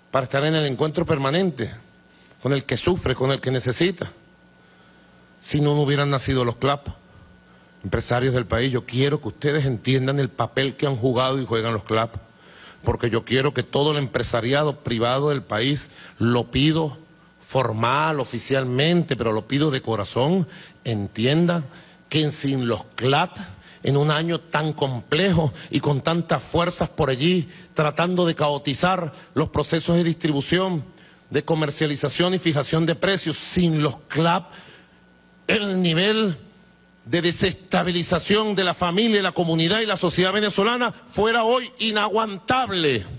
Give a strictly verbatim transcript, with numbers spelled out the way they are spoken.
para estar en el encuentro permanente con el que sufre, con el que necesita. Si no, no hubieran nacido los C L A P. Empresarios del país, yo quiero que ustedes entiendan el papel que han jugado y juegan los C L A P, porque yo quiero que todo el empresariado privado del país, lo pido formal, oficialmente, pero lo pido de corazón, entienda que sin los C L A T, en un año tan complejo y con tantas fuerzas por allí, tratando de caotizar los procesos de distribución, de comercialización y fijación de precios, sin los C L A P, el nivel de desestabilización de la familia, la comunidad y la sociedad venezolana fuera hoy inaguantable.